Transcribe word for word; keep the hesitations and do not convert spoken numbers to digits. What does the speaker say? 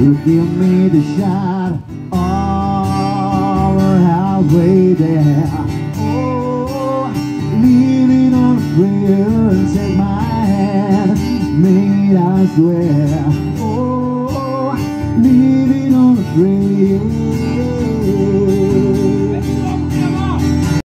You give me the shot all halfway there. Oh, leaving on a prayer and take my hand, made I swear.